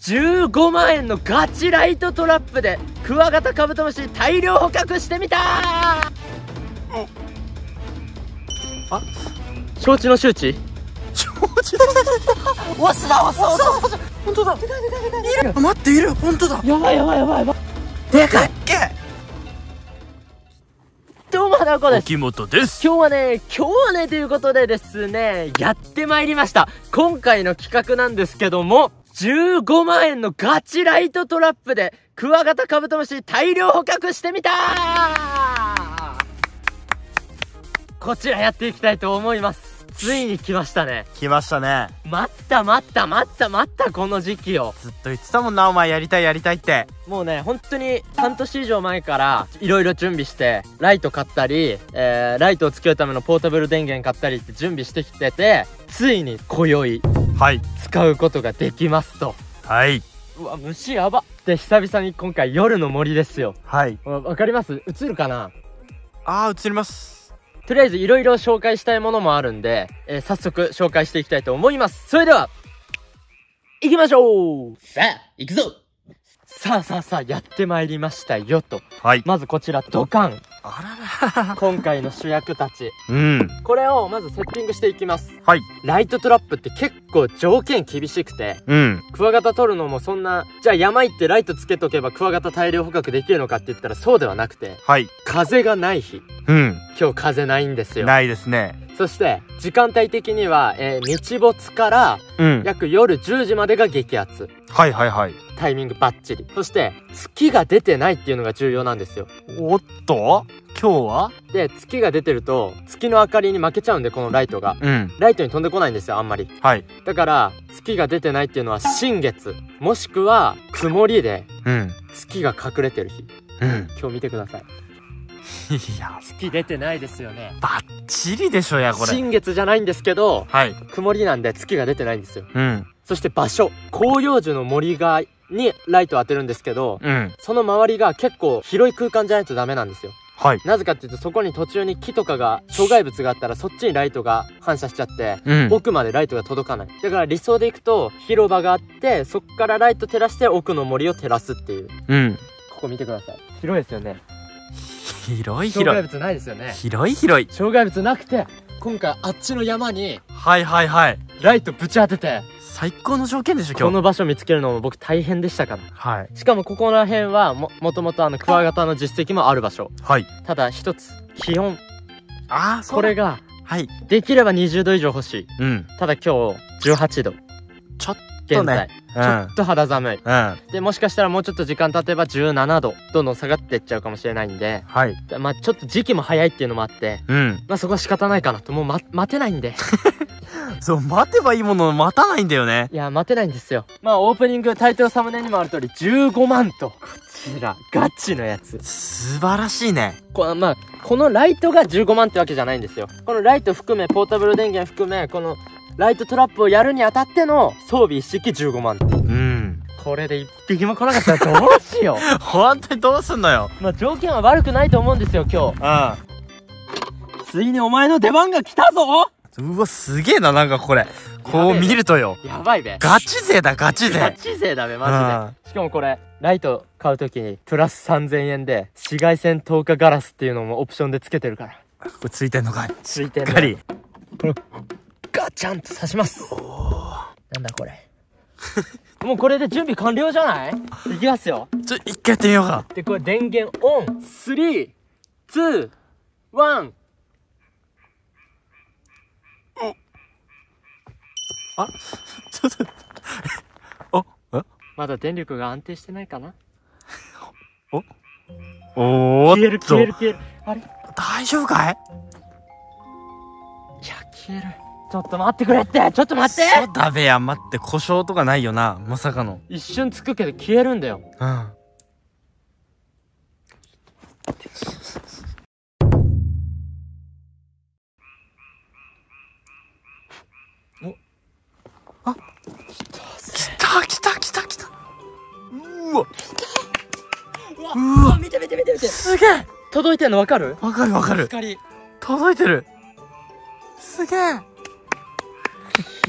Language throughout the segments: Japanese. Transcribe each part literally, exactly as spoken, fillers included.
じゅうごまんえんのガチライトトラップでクワガタカブトムシ大量捕獲してみたー。あ、承知の周知。 承知のわすだわすだわすだわすだ。本当だ。いる。待っている。本当だ。 やばいやばいやばいやばい。 でかい。でっどうも花子です。 木本です。 今日はね、今日はねということでですね、やってまいりました。今回の企画なんですけども、じゅうごまんえんのガチライトトラップでクワガタカブトムシ大量捕獲してみたー。こちらやっていきたいと思います。ついに来ましたね。 来ましたね。 待った待った待った待ったこの時期を。 ずっと言ってたもんな、お前やりたいやりたいって。 もうね、本当に半年以上前からいろいろ準備して、ライト買ったり、えー、ライトをつけるためのポータブル電源買ったりって準備してきてて、ついに今宵、 はい、 使うことができますと。 はい。 うわ、虫やば。で、久々に今回夜の森ですよ。 はい。 わ、わかります？映るかな？ あー、映ります。 とりあえずいろいろ紹介したいものもあるんで、えー、早速紹介していきたいと思います。それでは、行きましょう。さあ、行くぞ。さあさあさあ、やってまいりましたよと。 はい。 まずこちら、ドカン。 あらら。 今回の主役たち。 うん。 これをまずセッティングしていきます。 はい。 ライトトラップって結構条件厳しくて。 うん。 クワガタ取るのもそんな、じゃあ山行ってライトつけとけばクワガタ大量捕獲できるのかって言ったらそうではなくて。 はい。 風がない日。 うん。 今日風ないんですよ。 ないですね。 そして、時間帯的には、えー、日没から、 うん。 約夜じゅうじまでが激アツ。 はいはいはい。 タイミングバッチリ。そして、月が出てないっていうのが重要なんですよ。 おっと今日はで、月が出てると、月の明かりに負けちゃうんで、このライトが。 うん。 ライトに飛んでこないんですよ、あんまり。はい。だから、月が出てないっていうのは、新月。もしくは、曇りで、 うん。 月が隠れてる日。 うん。 今日見てください。 いや、 月出てないですよね。 バッチリでしょや、これ。 新月じゃないんですけど、 はい。 曇りなんで月が出てないんですよ。 うん。 そして場所。広葉樹の森が、にライトを当てるんですけど、 うん。 その周りが結構広い空間じゃないとダメなんですよ。 はい。 なぜかっていうと、そこに途中に木とかが、障害物があったらそっちにライトが反射しちゃって、うん、奥までライトが届かない。だから理想でいくと、広場があって、そっからライト照らして奥の森を照らすっていう。うん。ここ見てください。広いですよね。 広い広い。 障害物ないですよね。 広い広い。 障害物なくて、今回あっちの山に、 はいはいはい。 ライトぶち当てて、 最高の条件でしょ今日。 この場所見つけるのも僕大変でしたから。 はい。 しかもここら辺はも、もともとあのクワガタの実績もある場所。はい。ただ一つ、気温。ああ、そう。これが、はい。できればにじゅうど以上欲しい。うん。ただ今日、じゅうはちど。ちょっとね。現在。うん、ちょっと肌寒い。うん。で、もしかしたらもうちょっと時間経てばじゅうななど、どんどん下がっていっちゃうかもしれないんで。はい。まあちょっと時期も早いっていうのもあって。うん。まあそこは仕方ないかなと。もう、ま、待てないんで。 そう、待てばいいものを待たないんだよね。 いや、待てないんですよ。まあ、オープニング、タイトルサムネにもある通り、じゅうごまんと。こちら、ガチのやつ。 素晴らしいね。 こまあ、このライトがじゅうごまんってわけじゃないんですよ。このライト含め、ポータブル電源含め、この、ライトトラップをやるにあたっての装備一式じゅうごまん。うん。これで一匹も来なかったらどうしよう。 本当にどうすんのよ。 まあ、条件は悪くないと思うんですよ、今日。ああ。ついにお前の出番が来たぞ。 うわ、すげえな、なんかこれ。こう見るとよ。 やばいべ。 ガチ勢だ、ガチ勢。 ガチ勢だべ、マジで。しかもこれ、ライト買うときに、プラスさんぜんえんで、紫外線透過ガラスっていうのもオプションでつけてるから。 これついてんのかい？ ついてんの。 しっかり。 ガチャンと刺します。なんだこれ。もうこれで準備完了じゃない？いきますよ。 ちょ、一回やってみようか。 で、これ電源オン。スリー、ツー、ワン。 あ、ちょっと、お、え？ まだ電力が安定してないかな？ おおーっと。 消える消える消える。あれ？ 大丈夫かい？ いや、消える。ちょっと待ってくれって！ちょっと待って！ そうだべや、待って、故障とかないよな、まさかの。 一瞬つくけど消えるんだよ。うん。お、あ、来た来た来た来た。うわ。 うわ、見て見て見て見て。 すげえ。 届いてんの分かる？ 分かる分かる。 光。 届いてる。すげえ。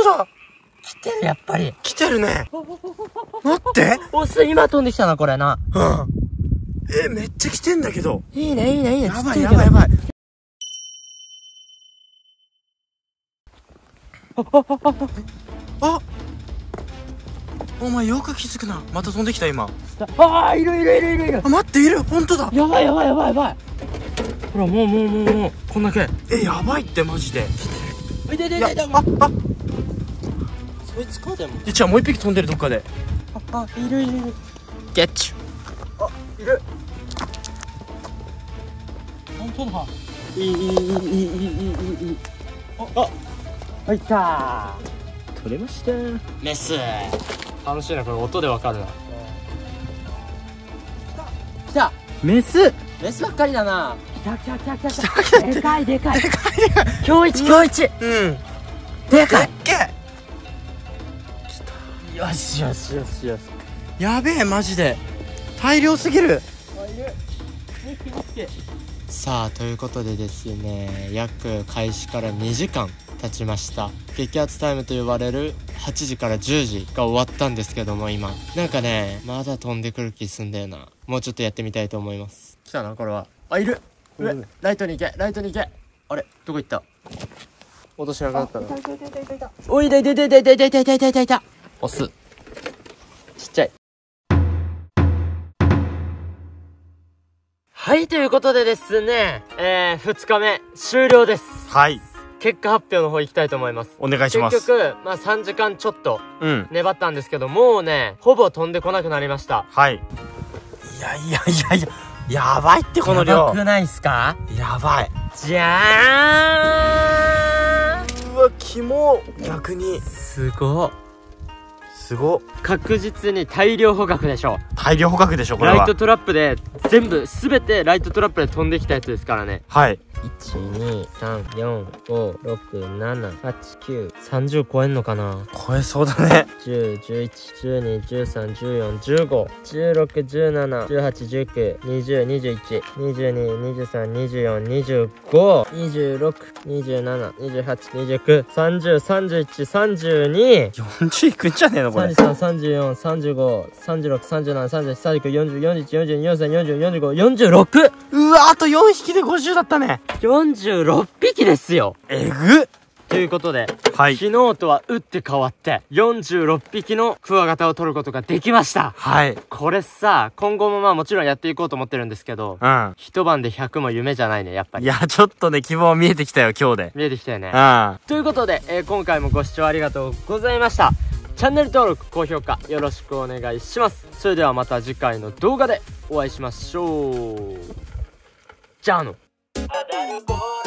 当だ。 来てる、やっぱり。 来てるね。待って。 オス、今飛んできたな、これな。 うん。え、めっちゃ来てんだけど。 いいね、いいね、いいね。 やばい、やばい、やばい。あ、お前よく気づくな。また飛んできた今。 ああ、いるいるいるいるいる。 あ、待って、いる。本当だ。 やばいやばいやばいやばい。ほら、もうもうもうもうこんだけ。 え、やばいってマジで。 いてててて。ああ。そいつかでも。 じゃあもう一匹飛んでるどっかで。 ああ、いるいるいる。 ゲッチュ。 あ、いる。本当だ。いいいいいいいいいいいい。あ、入った。取れました。メス。楽しいな、これ音でわかるな。来た。メス。メスばっかりだな。来た来た来た来た来た。でかいでかい。でかいでかい。今日一今日一。うん。でかい。でかい。来た。よしよしよしよし。 やべえマジで。大量すぎる。 さあ、ということでですね、約開始からにじかん経ちました。激アツタイムと呼ばれるはちじからじゅうじが終わったんですけども、今なんかね、まだ飛んでくる気すんだよな。もうちょっとやってみたいと思います。来たな、これは。あ、いる。上、ライトに行け、ライトに行け。あれ、どこ行った。落としなくなったな。おい、いたいたいたいたいたいたいたいたいたいたいた。オス。ちっちゃい。はい、ということでですね、えー、ふつかめ終了です。 はい。 結果発表の方行きたいと思います。 お願いします。 結局、まあさんじかんちょっと、粘ったんですけど、うん、もうね、ほぼ飛んでこなくなりました。 はい。いやいやいやいや、やばいってこの量。 やばくないっすか？ やばい。 じゃーん。 うわ、キモ。逆に。 すごっ。 すご。 確実に大量捕獲でしょ。 大量捕獲でしょ、これは。 ライトトラップで、全部、すべてライトトラップで飛んできたやつですからね。 はい。 いち、に、さん、よん、ご、ろく、なな、はち、きゅう、さんじゅう超えんのかな。 超えそうだね。 じゅう、じゅういち、じゅうに、じゅうさん、じゅうよん、じゅうご、じゅうろく、じゅうなな、じゅうはち、じゅうきゅう、にじゅう、にじゅういち、にじゅうに、にじゅうさん、にじゅうよん、にじゅうご、にじゅうろく、にじゅうなな、にじゅうはち、にじゅうきゅう、さんじゅう、さんじゅういち、さんじゅうに、 よんじゅういくんじゃねえのこれ。 さんじゅうさん、さんじゅうよん、さんじゅうご、さんじゅうろく、さんじゅうなな、さんじゅうはち、さんじゅうきゅう、よんじゅう、よんじゅういち、よんじゅうに、よんじゅうさん、よんじゅうよん、よんじゅうご、よんじゅうろく。 うわ、あとよんひきでごじゅうだったね。 よんじゅうろっぴきですよ。 えぐっ。 ということで、 はい、 昨日とは打って変わってよんじゅうろっぴきのクワガタを取ることができました。 はい。 これさ、今後もまあもちろんやっていこうと思ってるんですけど、うん、一晩でひゃくも夢じゃないね、やっぱり。 いや、ちょっとね、希望見えてきたよ、今日で。 見えてきたよね。 うん。 ということで、えー、今回もご視聴ありがとうございました。チャンネル登録、高評価よろしくお願いします。それではまた次回の動画でお会いしましょう。じゃあの。